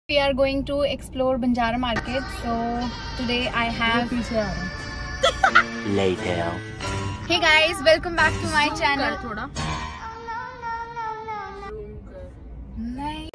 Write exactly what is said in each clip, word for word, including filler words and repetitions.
We are going to explore Banjara Market. So today I have later. Hey guys, welcome back to my channel. नहीं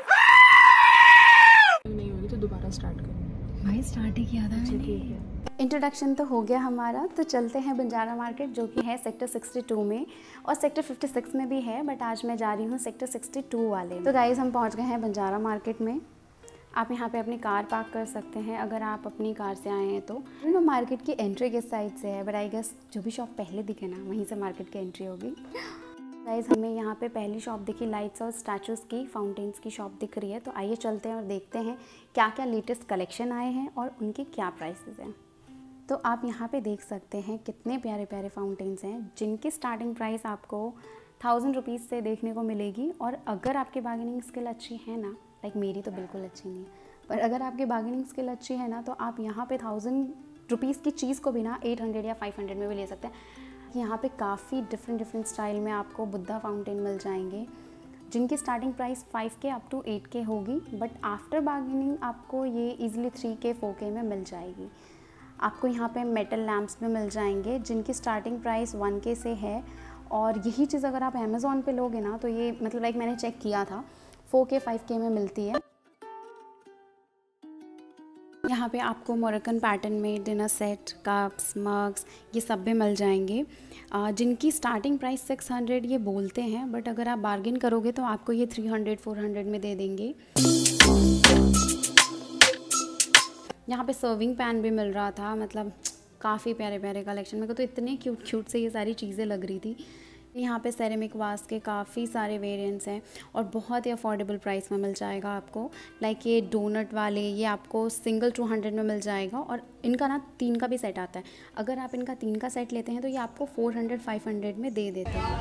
नहीं होगी तो दोबारा start करो। भाई स्टार्ट ही किया था मैंने। इंट्रोडक्शन तो हो गया हमारा, तो चलते हैं बंजारा मार्केट जो कि है सेक्टर बासठ में और सेक्टर छप्पन में भी है, बट आज मैं जा रही हूँ सेक्टर बासठ वाले। तो गाइज़ हम पहुँच गए हैं बंजारा मार्केट में। आप यहाँ पे अपनी कार पार्क कर सकते हैं अगर आप अपनी कार से आए हैं तो। नो मार्केट की एंट्री किस साइड से है, बट आई गेस जो भी शॉप पहले दिखे ना वहीं से मार्केट की एंट्री होगी। गाइज़ हमें यहाँ पे पहली शॉप दिखी लाइट्स और स्टैचूज़ की, फाउंटेन्स की शॉप दिख रही है। तो आइए चलते हैं और देखते हैं क्या क्या लेटेस्ट कलेक्शन आए हैं और उनके क्या प्राइसेस हैं। तो आप यहाँ पे देख सकते हैं कितने प्यारे प्यारे फाउंटेन्स हैं जिनकी स्टार्टिंग प्राइस आपको थाउजेंड रुपीज़ से देखने को मिलेगी। और अगर आपकी बार्गेनिंग स्किल अच्छी है ना, लाइक मेरी तो बिल्कुल अच्छी नहीं है, पर अगर आपकी बार्गेनिंग स्किल अच्छी है ना तो आप यहाँ पे थाउजेंड रुपीज़ की चीज़ को भी ना एट हंड्रेड या फाइव हंड्रेड में भी ले सकते हैं। यहाँ पे काफ़ी डिफरेंट डिफरेंट स्टाइल में आपको बुद्धा फाउंटेन मिल जाएंगे जिनकी starting price five K up to eight K होगी, बट आफ्टर बार्गेनिंग आपको ये ईजिली थ्री के फोर के में मिल जाएगी। आपको यहाँ पे मेटल लैम्प्स भी मिल जाएंगे जिनकी स्टार्टिंग प्राइस वन के से है। और यही चीज़ अगर आप अमेज़ॉन पे लोगे ना तो ये मतलब लाइक मैंने चेक किया था फोर के फाइव के में मिलती है। यहाँ पे आपको मोरक्कन पैटर्न में डिनर सेट, कप्स, मग्स ये सब भी मिल जाएंगे जिनकी स्टार्टिंग प्राइस सिक्स हंड्रेड ये बोलते हैं, बट अगर आप बार्गेन करोगे तो आपको ये थ्री हंड्रेड फोर हंड्रेड में दे देंगे। यहाँ पे सर्विंग पैन भी मिल रहा था, मतलब काफ़ी प्यारे प्यारे कलेक्शन। मेरे को तो इतने क्यूट क्यूट से ये सारी चीज़ें लग रही थी। यहाँ पे सेरेमिक वास के काफ़ी सारे वेरिएंट्स हैं और बहुत ही अफोर्डेबल प्राइस में मिल जाएगा आपको। लाइक ये डोनट वाले ये आपको सिंगल टू हंड्रेड में मिल जाएगा और इनका ना तीन का भी सेट आता है। अगर आप इनका तीन का सेट लेते हैं तो ये आपको फोर हंड्रेड फाइव हंड्रेड में दे देते हैं।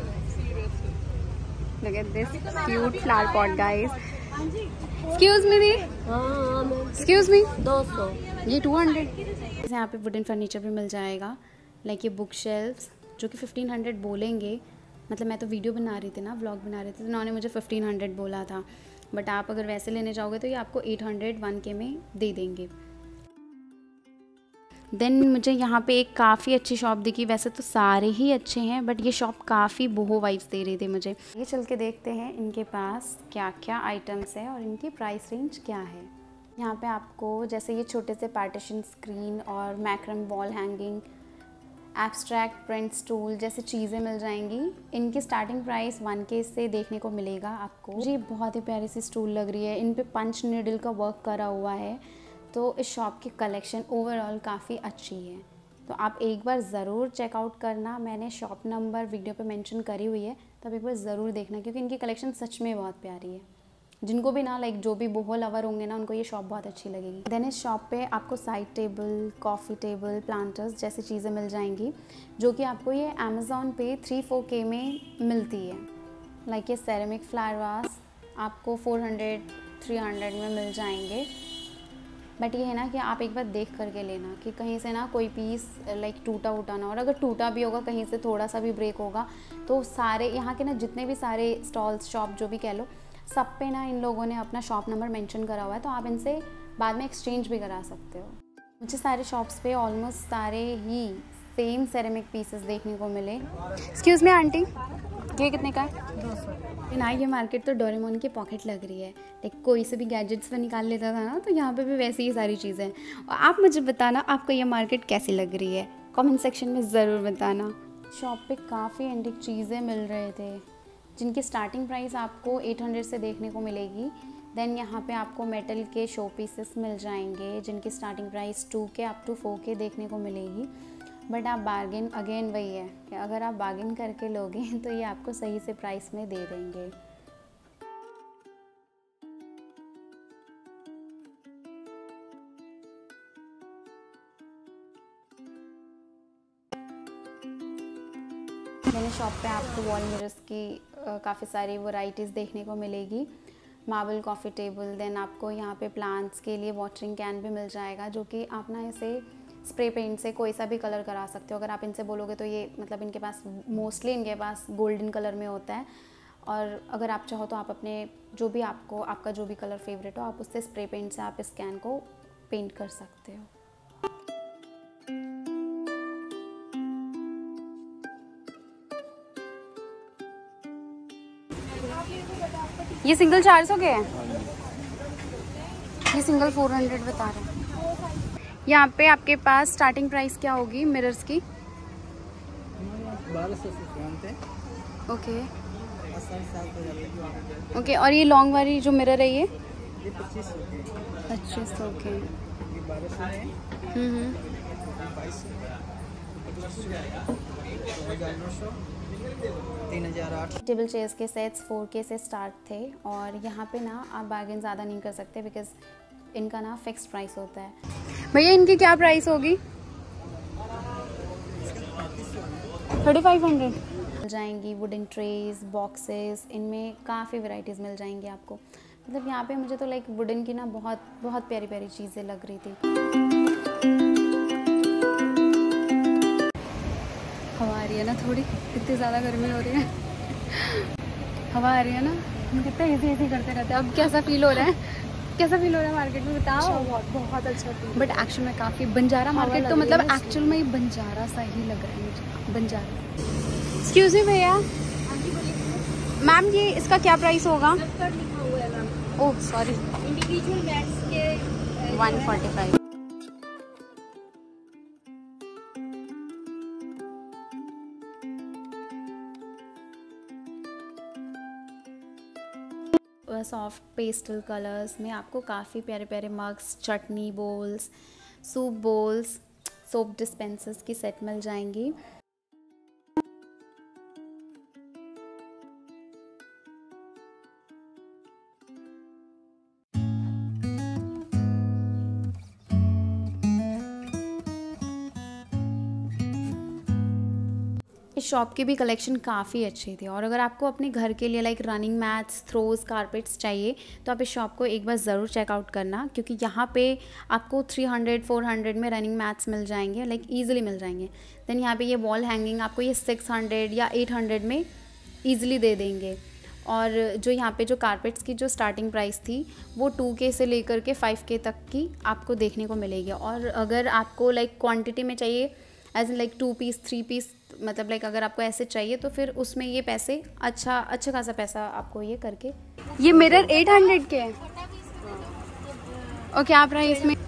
Look at this cute flower pot guys. Excuse me the, excuse me, दो सौ ये टू हंड्रेड। यहाँ पे वुडन फर्नीचर भी मिल जाएगा, लाइक ये बुक शेल्फ्स जो कि फिफ्टीन हंड्रेड बोलेंगे। मतलब मैं तो वीडियो बना रही थी ना, व्लॉग बना रही थी, तो उन्होंने मुझे फिफ्टीन हंड्रेड बोला था, बट आप अगर वैसे लेने जाओगे तो ये आपको एट हंड्रेड वन के में दे देंगे। देन मुझे यहाँ पे एक काफ़ी अच्छी शॉप दिखी, वैसे तो सारे ही अच्छे हैं बट ये शॉप काफ़ी बोहो वाइब्स दे रही थी मुझे। ये चल के देखते हैं इनके पास क्या क्या आइटम्स है और इनकी प्राइस रेंज क्या है। यहाँ पे आपको जैसे ये छोटे से पार्टीशन स्क्रीन और macrame wall hanging, abstract print stool जैसी चीज़ें मिल जाएंगी। इनकी स्टार्टिंग प्राइस वन के से देखने को मिलेगा आपको। जी बहुत ही प्यारी सी स्टूल लग रही है, इन पे पंच नीडल का वर्क करा हुआ है। तो इस शॉप की कलेक्शन ओवरऑल काफ़ी अच्छी है, तो आप एक बार ज़रूर चेकआउट करना। मैंने शॉप नंबर वीडियो पे मेंशन करी हुई है, तो आप एक बार ज़रूर देखना क्योंकि इनकी कलेक्शन सच में बहुत प्यारी है। जिनको भी ना लाइक जो भी बोहो लवर होंगे ना उनको ये शॉप बहुत अच्छी लगेगी। देन इस शॉप पे आपको side table, coffee table, planters जैसी चीज़ें मिल जाएंगी जो कि आपको ये अमेज़ॉन पे थ्री फोर के में मिलती है। लाइक ये सेरेमिक फ्लावर वास आपको फोर हंड्रेड थ्री हंड्रेड में मिल जाएंगे, बट ये है ना कि आप एक बार देख करके लेना कि कहीं से ना कोई पीस लाइक टूटा उटा ना, और अगर टूटा भी होगा कहीं से थोड़ा सा भी ब्रेक होगा तो सारे यहाँ के ना जितने भी सारे स्टॉल्स शॉप जो भी कह लो सब पे ना इन लोगों ने अपना शॉप नंबर मेंशन करा हुआ है, तो आप इनसे बाद में एक्सचेंज भी करा सकते हो। मुझे सारे शॉप्स पे ऑलमोस्ट सारे ही सेम सेरेमिक पीसेस देखने को मिले। एक्सक्यूज़ मी आंटी, ये कितने का है? दो सौ। ना ये मार्केट तो डोरेमोन की पॉकेट लग रही है, लाइक कोई से भी गैजेट्स में निकाल लेता था ना, तो यहाँ पे भी वैसी ही सारी चीज़ें हैं। और आप मुझे बताना आपको ये मार्केट कैसी लग रही है, कमेंट सेक्शन में ज़रूर बताना। शॉप पे काफ़ी एंटिक चीज़ें मिल रहे थे जिनकी स्टार्टिंग प्राइस आपको एट हंड्रेड से देखने को मिलेगी। देन यहाँ पे आपको मेटल के शो पीसेस मिल जाएंगे जिनकी starting price two K up to four K देखने को मिलेगी। बट आप बार्गेन अगेन वही है कि अगर आप बार्गेन करके लोगे तो ये आपको सही से प्राइस में दे देंगे। मैंने शॉप पे आपको वॉल मिरर्स की काफ़ी सारी वैरायटीज़ देखने को मिलेगी। मार्बल कॉफ़ी टेबल, देन आपको यहाँ पे प्लांट्स के लिए वाटरिंग कैन भी मिल जाएगा जो कि आप ना इसे स्प्रे पेंट से कोई सा भी कलर करा सकते हो। अगर आप इनसे बोलोगे तो ये मतलब इनके पास मोस्टली इनके पास गोल्डन कलर में होता है और अगर आप चाहो तो आप अपने जो भी आपको आपका जो भी कलर फेवरेट हो, आप उससे स्प्रे पेंट से आप इस कैन को पेंट कर सकते हो। ये सिंगल चार सौ के है, ये सिंगल फोर हंड्रेड बता रहे हैं। यहाँ पे आपके पास स्टार्टिंग प्राइस क्या होगी मिरर्स की? Okay okay. और ये लॉन्ग वाली जो मिरर है ये पच्चीस सौ के। हम्म तीन हजार आठ। टेबल चेयर्स के सेट्स फोर के से स्टार्ट थे और यहाँ पे ना आप बार्गेन ज़्यादा नहीं कर सकते बिकॉज इनका ना फिक्स्ड प्राइस होता है। भैया इनकी क्या प्राइस होगी? थर्टी फाइव हंड्रेड मिल जाएंगी। वुडन ट्रेज, बॉक्सेस, इनमें काफ़ी वैरायटीज़ मिल जाएंगी आपको। मतलब यहाँ पे मुझे तो लाइक वुडन की ना बहुत बहुत प्यारी प्यारी चीज़ें लग रही थी। हवा आ रही है ना थोड़ी, इतनी ज़्यादा गर्मी हो रही है। हवा आ रही है ना, हम कितना इजी इजी करते रहते हैं। अब कैसा फील हो रहा है? कैसा फील हो रहा है मार्केट में बताओ? अच्छा, बहुत बहुत अच्छा फील। बट एक्चुअल में काफ़ी बंजारा मार्केट तो मतलब एक्चुअल में ही बंजारा सा ही लग रहा है मुझे, बंजारा। एक्सक्यूज मी भैया, मैम ये इसका क्या प्राइस होगा? ओह सॉरी, इंडिविजुअल मैट्स के one forty five. Soft pastel colours में आपको काफ़ी प्यारे प्यारे mugs, chutney bowls, soup bowls, soap dispensers की सेट मिल जाएंगी। इस शॉप की भी कलेक्शन काफ़ी अच्छी थी और अगर आपको अपने घर के लिए like running mats, throws, carpets चाहिए तो आप इस शॉप को एक बार ज़रूर चेकआउट करना, क्योंकि यहाँ पे आपको थ्री हंड्रेड फोर हंड्रेड में रनिंग मैट्स मिल जाएंगे, लाइक ईजिली मिल जाएंगे। देन यहाँ पे ये वॉल हैंगिंग आपको ये सिक्स हंड्रेड या एट हंड्रेड में ईजिली दे देंगे। और जो यहाँ पे जो कारपेट्स की जो स्टार्टिंग प्राइस थी वो टू के से लेकर के फाइव के तक की आपको देखने को मिलेगी। और अगर आपको लाइक क्वांटिटी में चाहिए as in like two piece three piece, मतलब लाइक अगर आपको ऐसे चाहिए तो फिर उसमें ये पैसे अच्छा अच्छा खासा पैसा आपको ये करके। ये मिरर एट हंड्रेड के है और क्या प्राइस में?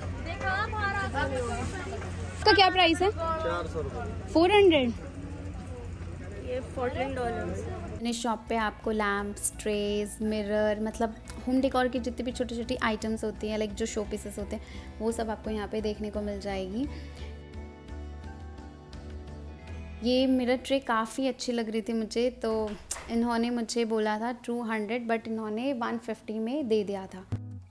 इसका क्या प्राइस है? Four hundred. ये फोर्टीन डॉलर। इस शॉप पे आपको लैम्प्स, ट्रेज, मिरर, मतलब होम डेकोर की जितनी भी छोटी छोटी आइटम्स होती हैं, लाइक जो शो पीसेस होते हैं, वो सब आपको यहाँ पे देखने को मिल जाएगी। ये मिरर ट्रे काफ़ी अच्छी लग रही थी मुझे, तो इन्होंने मुझे बोला था टू हंड्रेड, बट इन्होंने वन फिफ्टी में दे दिया था।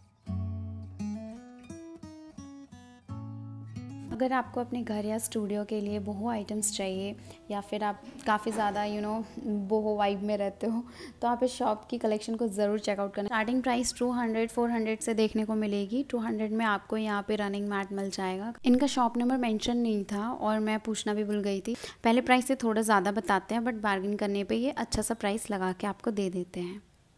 अगर आपको अपने घर या स्टूडियो के लिए बोहो आइटम्स चाहिए या फिर आप काफ़ी ज़्यादा यू नो बोहो वाइब में रहते हो तो आप इस शॉप की कलेक्शन को ज़रूर चेकआउट करना। Starting price two hundred four hundred से देखने को मिलेगी। टू हंड्रेड में आपको यहाँ पे रनिंग मैट मिल जाएगा। इनका शॉप नंबर मेंशन नहीं था और मैं पूछना भी भूल गई थी। पहले प्राइस से थोड़ा ज़्यादा बताते हैं बट बार्गेन करने पर ये अच्छा सा प्राइस लगा के आपको दे देते हैं।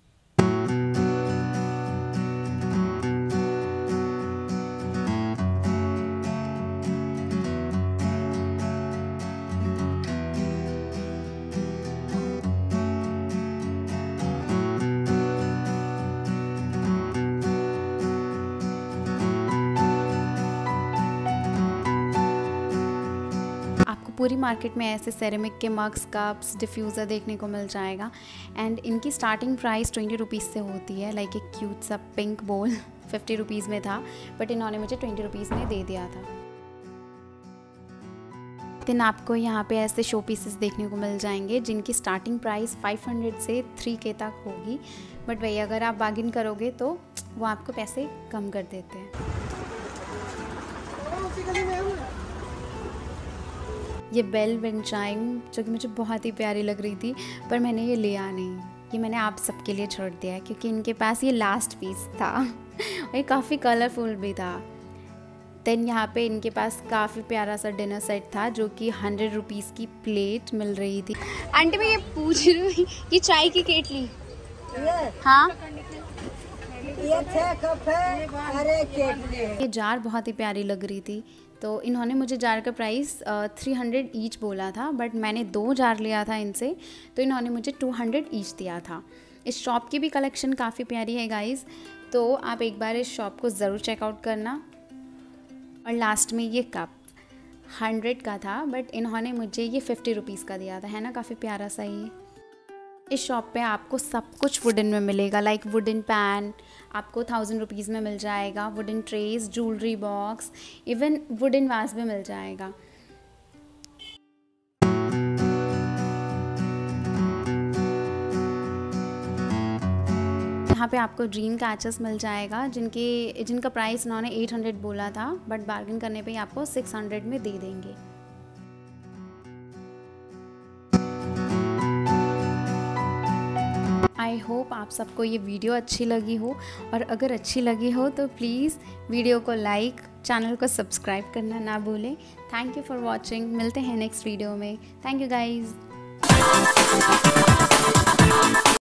पूरी मार्केट में ऐसे सेरेमिक के मग्स, कप्स, डिफ्यूज़र देखने को मिल जाएगा एंड इनकी स्टार्टिंग प्राइस ट्वेंटी रुपीज़ से होती है। लाइक एक क्यूट सा पिंक बोल फिफ्टी रुपीज़ में था बट इन्होंने मुझे ट्वेंटी रुपीज़ में दे दिया था। देन आपको यहाँ पे ऐसे शो पीसेस देखने को मिल जाएंगे जिनकी स्टार्टिंग प्राइस फाइव हंड्रेड से थ्री के तक होगी, बट वही अगर आप बार्गेन करोगे तो वो आपको पैसे कम कर देते हैं। ये बेल विंड चाइम जो कि मुझे बहुत ही प्यारी लग रही थी पर मैंने ये लिया नहीं, ये मैंने आप सबके लिए छोड़ दिया है क्योंकि इनके पास ये लास्ट पीस था और ये काफ़ी कलरफुल भी था। देन यहाँ पे इनके पास काफ़ी प्यारा सा डिनर सेट था जो कि हंड्रेड रुपीज़ की प्लेट मिल रही थी। आंटी मैं ये पूछ रही हूँ ये चाय की केटली ये हाँ ये थे कप है, अरे केटली। ये जार बहुत ही प्यारी लग रही थी, तो इन्होंने मुझे जार का प्राइस थ्री हंड्रेड ईच बोला था, बट मैंने दो जार लिया था इनसे, तो इन्होंने मुझे टू हंड्रेड ईच दिया था। इस शॉप की भी कलेक्शन काफ़ी प्यारी है गाइज़, तो आप एक बार इस शॉप को ज़रूर चेकआउट करना। और लास्ट में ये कप हंड्रेड का था, बट इन्होंने मुझे ये फिफ्टी रुपीज़ का दिया था, है ना, काफ़ी प्यारा सा ये। इस शॉप पे आपको सब कुछ वुडन में मिलेगा, लाइक वुडन पैन आपको थाउजेंड रुपीज़ में मिल जाएगा, wooden trays, jewellery box, even wooden vase भी मिल जाएगा। यहाँ पे आपको ड्रीम कैचेस मिल जाएगा जिनके जिनका प्राइस इन्होंने एट हंड्रेड बोला था, बट बार्गेन करने पे आपको सिक्स हंड्रेड में दे देंगे। आई होप आप सबको ये वीडियो अच्छी लगी हो, और अगर अच्छी लगी हो तो प्लीज़ वीडियो को लाइक, चैनल को सब्सक्राइब करना ना भूलें। थैंक यू फॉर वॉचिंग, मिलते हैं नेक्स्ट वीडियो में। Thank you guys.